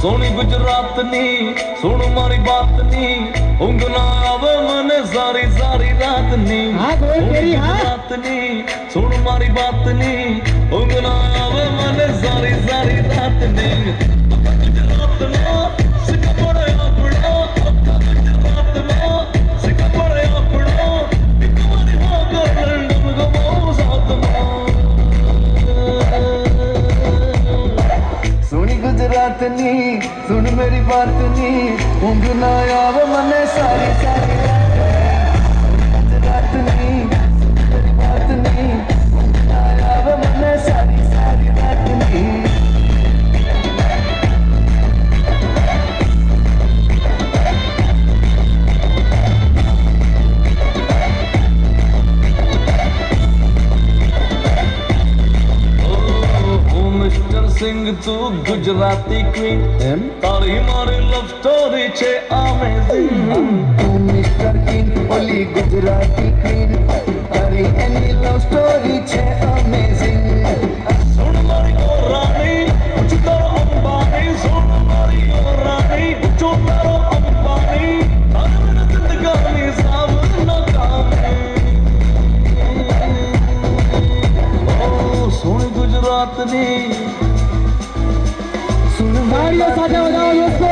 सोनी गुजरात नी सुन मारी बात नी ऊँग ना आवे मने सारी सारी रात नी। गुजरात नी सुन मारी बात नी ऊँग ना आवे मने सारी सारी रात नी। गुजरात ना सिक पड़े अपना गुजरात ना सिक पड़े अपना एक बारी होकर लंदन घुमाओ साथ में। सोनी गुजरात नी सुन मेरी बात नी ऊँग ना आवे मने सारी सारी गुजरात नी सुन मेरी बात नी ऊँग ना आवे मने सारी सारी रात नी। सिंह तू गुजराती क्वीन तारी मारी लव स्टोरी छे अमेजिंग। तू मिस्टर किंग ओली गुजराती क्वीन तारी एनी लव स्टोरी छे अमेजिंग। सुन मारी ओ रानी कुछ करो अंबानी सुन मारी ओ रानी कुछ करो अंबानी तारी मेरी जिंदगानी सब नाकामी। ओ सोनी गुजरात नी तालियों साथ बजाओ दोस्तों।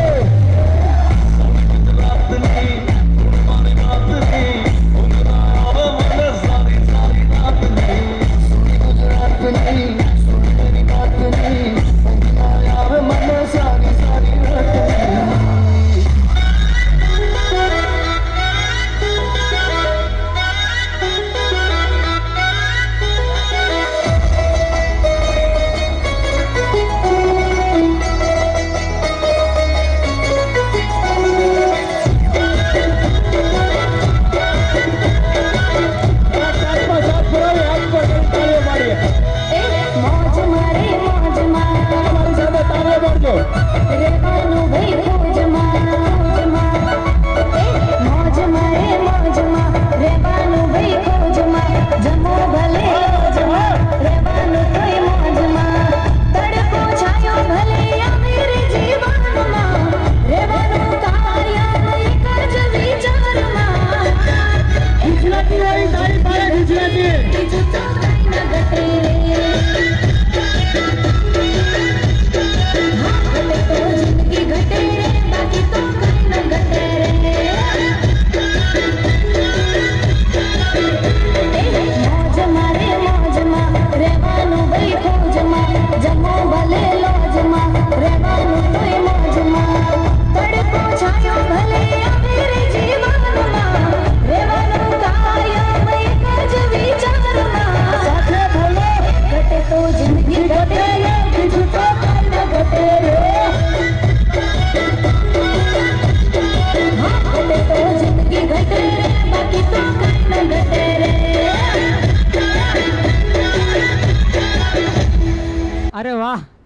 गुजरात नी मारी बात नी ऊँग ना आवे मने सारी सारी रात नी। गुजरात नी सुन मेरी बात नी ऊँग ना आवे मने सारी सारी रात नी। अरे वाह।